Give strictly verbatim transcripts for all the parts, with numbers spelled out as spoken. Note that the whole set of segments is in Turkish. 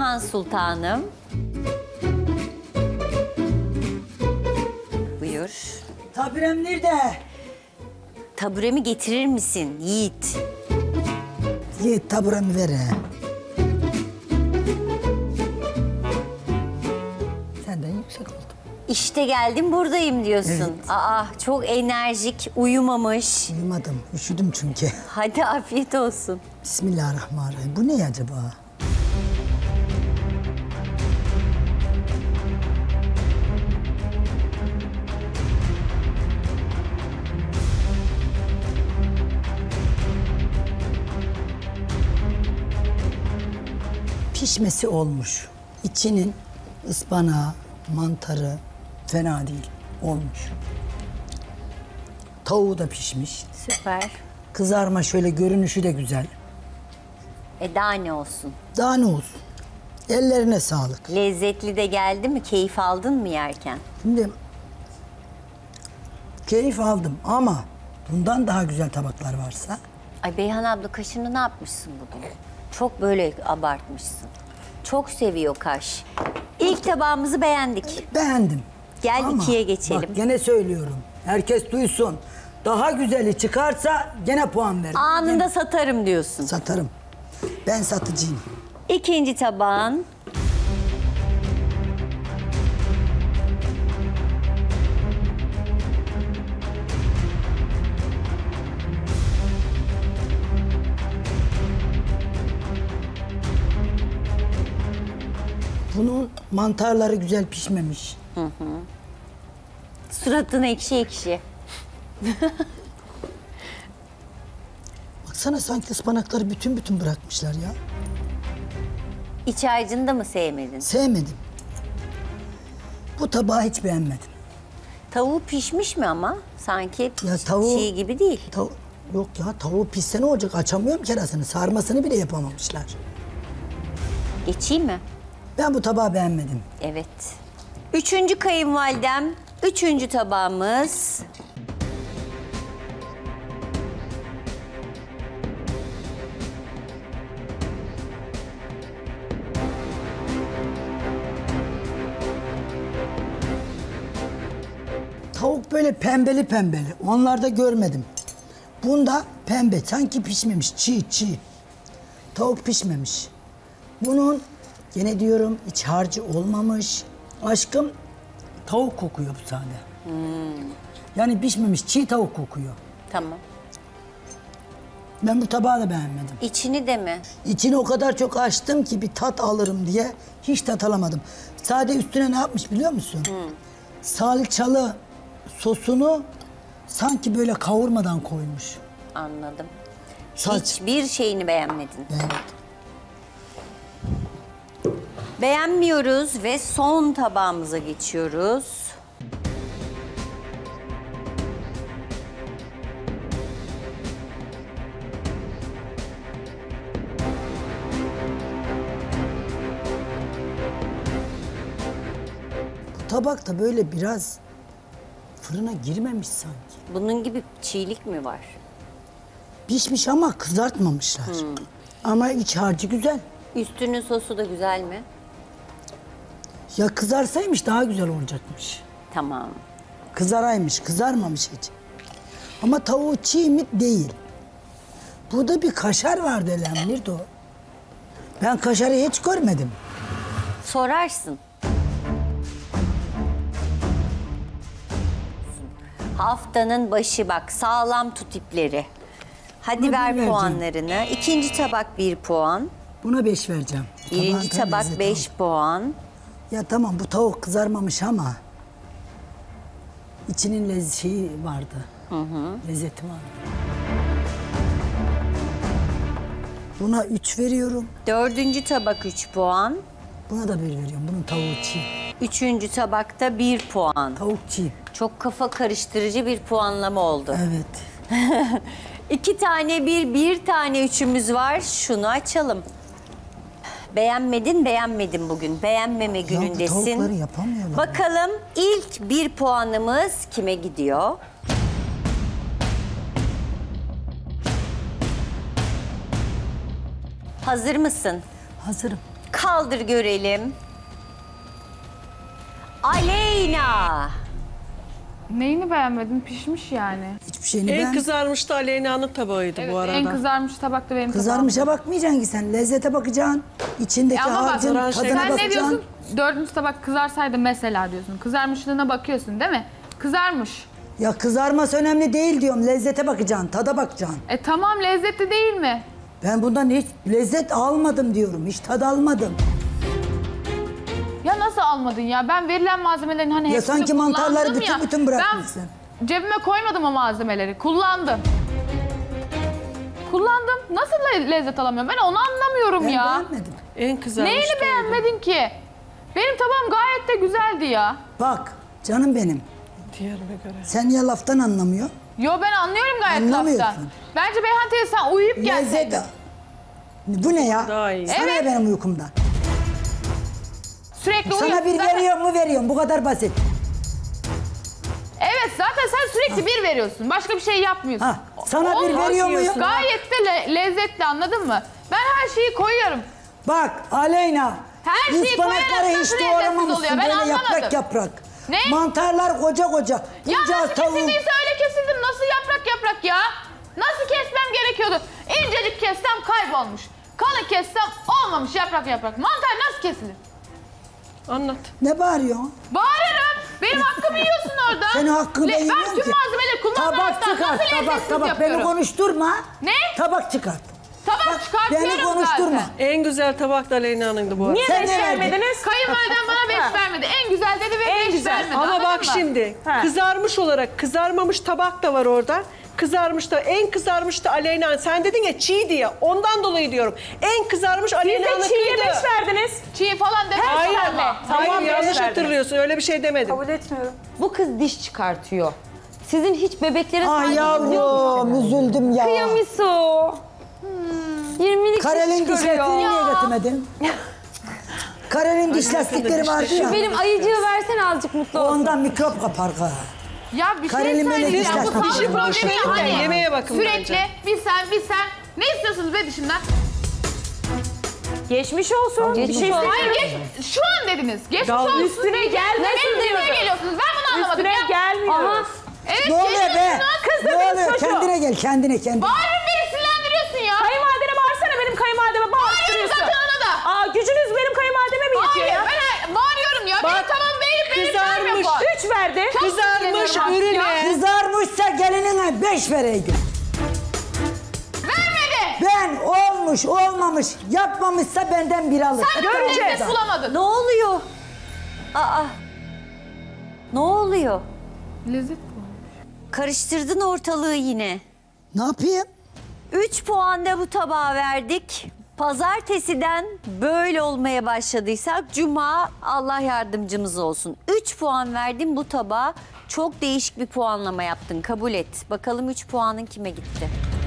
Beyhan Sultanım. Buyur. Taburem nerede? Taburemi getirir misin Yiğit? Yiğit taburemi ver he. Senden yüksek oldum. İşte geldim buradayım diyorsun. Evet. Aa çok enerjik, uyumamış. Uyumadım, üşüdüm çünkü. Hadi afiyet olsun. Bismillahirrahmanirrahim. Bu ne acaba? Pişmesi olmuş. İçinin ıspanağı, mantarı fena değil. Olmuş. Tavuğu da pişmiş. Süper. Kızarma şöyle görünüşü de güzel. E daha ne olsun? Daha ne olsun? Ellerine sağlık. Lezzetli de geldi mi? Keyif aldın mı yerken? Şimdi keyif aldım ama bundan daha güzel tabaklar varsa Ay Beyhan abla kaşını ne yapmışsın bugün? Çok böyle abartmışsın. Çok seviyor kaş. İlk tabağımızı beğendik. beğendim. Gel Ama ikiye geçelim. Bak gene söylüyorum. Herkes duysun. Daha güzeli çıkarsa gene puan veririm. Anında Gene satarım diyorsun. satarım. Ben satıcıyım. İkinci tabağın. Bunun mantarları güzel pişmemiş. Suratın ekşi ekşi. Baksana sanki ıspanakları bütün bütün bırakmışlar ya. İç harcını da mı sevmedin? Sevmedim. Bu tabağı hiç beğenmedim. Tavuğu pişmiş mi ama? Sanki Ya tavuğu- çiğ gibi değil. Tav Yok ya tavuğu pişse ne olacak? Açamıyorum kerasını. Sarmasını bile yapamamışlar. Geçeyim mi? Ben bu tabağı beğenmedim. Evet. Üçüncü kayınvalidem, üçüncü tabağımız. Tavuk böyle pembeli pembeli. Onlarda görmedim. Bunda pembe. Sanki pişmemiş. Çiğ çiğ. Tavuk pişmemiş. Bunun gene diyorum iç harcı olmamış. Aşkım tavuk kokuyor bu sade. Yani pişmemiş çiğ tavuk kokuyor. Tamam. Ben bu tabağı da beğenmedim. İçini de mi? İçini o kadar çok açtım ki bir tat alırım diye hiç tat alamadım. Sade üstüne ne yapmış biliyor musun? Salçalı sosunu sanki böyle kavurmadan koymuş. Anladım. Saç. Hiçbir şeyini beğenmedin. Evet. Beğenmiyoruz ve son tabağımıza geçiyoruz. Bu tabak da böyle biraz fırına girmemiş sanki. Bunun gibi çiğlik mi var? Pişmiş ama kızartmamışlar. Ama iç harcı güzel. Üstünün sosu da güzel mi? Ya kızarsaymış daha güzel olacakmış. Tamam. Kızaraymış, kızarmamış hiç. Ama tavuğu çiğ mi? Değil. Burada bir kaşar vardı Elem, nerede o? Ben kaşarı hiç görmedim. Sorarsın. Haftanın başı bak sağlam tut ipleri. Hadi Buna bir ver vereceğim. puanlarını. İkinci tabak bir puan. Buna beş vereceğim. Birinci Tabağın tam tabak lezzeti beş aldı. puan. Ya tamam bu tavuk kızarmamış ama içinin lez şeyi vardı. Lezzeti vardı. Buna üç veriyorum. Dördüncü tabak üç puan. Buna da bir veriyorum. Bunun tavuğu çiğ. Üçüncü tabakta bir puan. Tavuk çiğ. Çok kafa karıştırıcı bir puanlama oldu. Evet. İki tane bir, bir tane üçümüz var. Şunu açalım. Beğenmedin, beğenmedin bugün. Beğenmeme günündesin. tavukları yapamıyorlar. Bakalım ilk bir puanımız kime gidiyor? Hazır mısın? Hazırım. Kaldır görelim. Aleyna. Neyini beğenmedin? Pişmiş yani. Hiçbir şeyini En ben... kızarmış da Aleyna'nın tabağıydı bu arada. En kızarmış tabak da benim tabağım. Kızarmışa bakmayacaksın ki sen. Lezzete bakacaksın. İçindeki E ama bak, harcın kızaran şey- tadına Sen ne bakacaksın. diyorsun? Dördüncü tabak kızarsaydı mesela diyorsun. Kızarmışlığına bakıyorsun değil mi? Kızarmış. Ya kızarması önemli değil diyorum. Lezzete bakacaksın, tada bakacaksın. E tamam, lezzetli değil mi? Ben bundan hiç lezzet almadım diyorum. Hiç tad almadım. Ya nasıl almadın ya? Ben verilen malzemelerin hani Ya hepsini sanki mantarları kullandım bütün ya. bütün bırakmışsın. Ben cebime koymadım o malzemeleri. Kullandım. Kullandım. Nasıl le- lezzet alamıyorum? Ben onu anlamıyorum Ben ya. beğenmedim. En kızarmış Neyini da oydu. beğenmedin ki? Benim tabağım gayet de güzeldi ya. Bak canım benim. Diğerine göre. Sen niye laftan anlamıyorsun? Yo, ben anlıyorum gayet Anlamıyorsun. laftan. Bence Beyhan teyze sen uyuyup gelseydin. Lezzet. Bu ne ya? Daha iyi. Sana Evet. ne benim uykumdan? Sürekli Sana uyuyup... bir zaten- veriyorum mu veriyorum. Bu kadar basit. Evet, zaten sen sürekli bir veriyorsun. Başka bir şey yapmıyorsun. Ha, sana bir Olmaz veriyor diyorsun. muyum? Gayet de le- lezzetli, anladın mı? Ben her şeyi koyuyorum. Bak Aleyna. Her şeyi ıspanakları koyarak hiç nasıl lezzetsiz doğramamışsın. oluyor? Ben Böyle anlamadım. yaprak yaprak. Ne? Mantarlar koca koca. Ya Bunca nasıl tavuğu- kesildiyse öyle kesildim. Nasıl yaprak yaprak ya? Nasıl kesmem gerekiyordu? İncecik kessem kaybolmuş. Kalın kessem olmamış, yaprak yaprak. Mantar nasıl kesilir? Anlat. Ne bağırıyorsun? Bağırırım. Benim hakkımı yiyorsun orada. Senin hakkını Le- ben Ben yemiyorum tüm ki. malzemeleri Tabak kullanmamaktan çıkart, nasıl tabak lezzetsiz tabak. yapıyorum? Beni konuşturma. Ne? Tabak çıkart. Tabak Beni çıkartıyorum konuşturma. zaten. En güzel tabak da Aleyna'nındı bu arada. Niye Sen beş ne verdin? vermediniz? Kayınvaliden bana beş vermedi. En güzel dedi ve En beş güzel. vermedi. Ama anladın bak mı? şimdi Ha. kızarmış olarak kızarmamış tabak da var orada. Kızarmış da en kızarmış da Aleyna. Sen dedin ya çiğ diye. Ondan dolayı diyorum. En kızarmış Siz de çiğye Aleyna'nınkıydı. beş verdiniz. Çiğ falan demedim Hayır ama. ama. Hayır Tamam, yanlış beş verdin. hatırlıyorsun. Öyle bir şey demedim. Kabul etmiyorum. Bu kız diş çıkartıyor. Sizin hiç bebeklere Ay saygınız yok mu? yavrum üzüldüm ya. Kıyamiso. yirmilik Karel'in diş çıkarıyor. dişlerini niye getirmedin? Karel'in diş lastikleri vardı ya. Benim ayıcığı versene azıcık mutlu olsun. Ondan mikrop kapar. ha. Ya bir şey Karelin böyle söyleyeceğim. dişler Bu takmış. sağlık problemi ya Boşverin de hani. yemeğe bakın Sürekli bence. bir sen bir sen. Ne istiyorsunuz be dişimden? Geçmiş olsun. Geçmiş Bir şey olsun. Hayır geç, şu an dediniz. Geçmiş Dal- olsun. Üstüne gelmesin Benim üstüme diyorum. geliyorsunuz. Ben bunu anlamadım Üstüne ya. gelmiyoruz. Evet Ne oluyor be? geliyorsunuz. Kız da Ne benim oluyor? çocuğum. Kendine gel, kendine kendine. Bağırın, beni sinirlendiriyorsun ya. Kayınvalideme bağırsana, benim kayınvalideme Bağırıyorum bağırtırıyorsun. zaten ona da. Aa, gücünüz benim kayınvalideme mi yetiyor Hayır ya? ben bağırıyorum ya. Benim Bak, tamam verip verip kızarmış. vermiyor bu. Üç verdi. Çok Kızarmış sinirleniyorum artık ya. ürüne. Kızarmışsa gelinine beş vereydin. Vermedi. Ben olmuş olmamış yapmamışsa benden bir alır. Sen Göreceğiz. lezzet bulamadın. Ne oluyor? Aa. Ne oluyor? Lezzet bu. Karıştırdın ortalığı yine. Ne yapayım? Üç puan da bu tabağa verdik. Pazartesiden böyle olmaya başladıysak Cuma Allah yardımcımız olsun. Üç puan verdin bu tabağa. Çok değişik bir puanlama yaptın. Kabul et. Bakalım üç puanın kime gitti?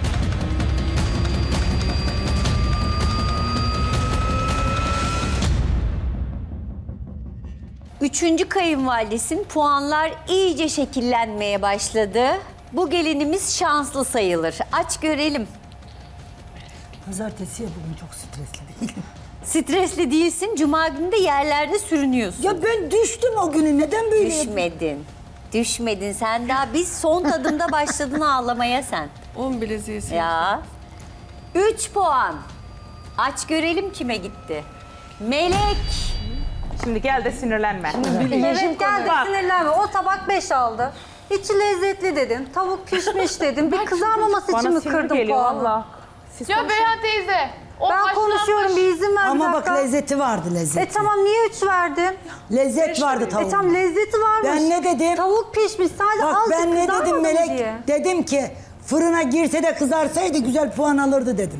Üçüncü kayınvalidesin. Puanlar iyice şekillenmeye başladı. Bu gelinimiz şanslı sayılır. Aç görelim. Pazartesi ya bugün çok stresli değilim. Stresli değilsin. Cuma günü de yerlerde sürünüyorsun. Ya ben düştüm o günü. Neden böyle? Düşmedin. Düşmedin. Sen daha biz son tadımda başladın ağlamaya sen. On bileziği sil. Ya. Üç puan. Aç görelim kime gitti. Melek. Şimdi gel de sinirlenme. Evet geldi Bak. sinirlenme. O tabak beş aldı. İçi lezzetli dedin. Tavuk pişmiş dedin. Bir kızarmaması için Bana mi sinir kırdın geliyor puanı? valla. Siz Ya konuşun. Beyhan teyze. O Ben haşlanmış- konuşuyorum, bir izin ver bir Ama bak dakika. lezzeti vardı E lezzeti. tamam, niye üç verdin? Lezzet vardı E tavuğun. tamam, lezzeti varmış. Ben ne dedim? Tavuk pişmiş, sadece Bak azıcık ben ne kızarmadı dedim mı Melek? diye. Dedim ki fırına girse de kızarsaydı güzel puan alırdı dedim.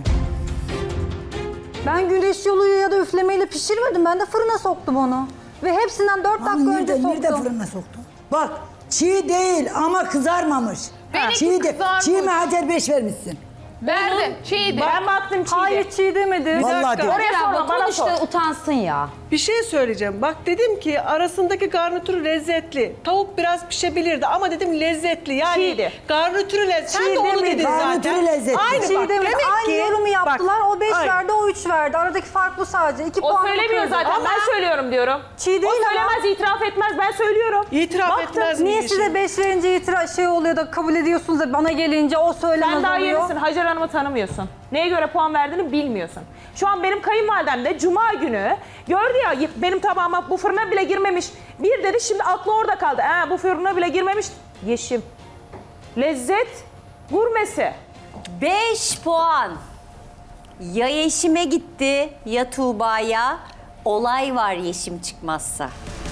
Ben güneş yoluyla ya da üflemeyle pişirmedim. Ben de fırına soktum onu. Ve hepsinden dört dakika Ama önce nerede, soktum. nerede fırına soktun? Bak çiğ değil ama kızarmamış. Benimki Çiğ, de, kızarmış. çiğ mi Hacer beş vermişsin? Verdim. Çiğdi. Ben baktım çiğdi. Hayır çiğ demedim. Vallahi dakika. diyorum. Oraya sorma, Abla bana konuş sor. da utansın ya. Bir şey söyleyeceğim. Bak dedim ki arasındaki garnitürü lezzetli. Tavuk biraz pişebilirdi ama dedim lezzetli. Yani Çiğdi. garnitürü lezzetli. Sen Çiğ de onu demedim. dedin zaten. Garnitürü lezzetli. Aynı Çiğ bak. demedim. Demek Aynı ki, yorumu yaptılar. bak, O beş aynı. verdi, o üç verdi. Aradaki fark bu sadece. İki O puan söylemiyor kırdı. zaten. Ama Ben söylüyorum diyorum. Çiğ değil O ama. söylemez, itiraf etmez. Ben söylüyorum. İtiraf Baktım, etmez mi? Niye işin? size beş verince itiraz şey oluyor da kabul ediyorsunuz da bana gelince o söylemez Sen daha oluyor? yenisin. Hacer Hanım'ı tanımıyorsun. Neye göre puan verdiğini bilmiyorsun. Şu an benim kayınvalidem de Cuma günü gördü ya benim tabağıma bu fırına bile girmemiş. Bir dedi şimdi aklı orada kaldı. Ee, bu fırına bile girmemiş. Yeşim. Lezzet gurmesi. beş puan. Ya Yeşim'e gitti ya Tuğba'ya. Olay var Yeşim çıkmazsa.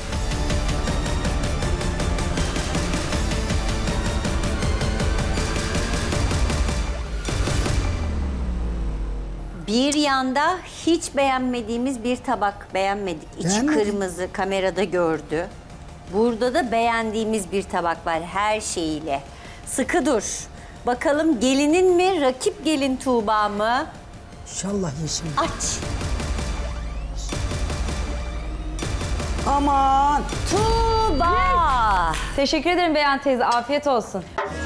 Bir yanda hiç beğenmediğimiz bir tabak beğenmedik. İçi Beğenmedin. kırmızı, kamerada gördü. Burada da beğendiğimiz bir tabak var her şeyiyle. Sıkı dur. Bakalım gelinin mi, rakip gelin Tuğba mı? İnşallah Yeşim. Aç. Aman. Tuğba. Teşekkür ederim Beyan teyze. Afiyet olsun.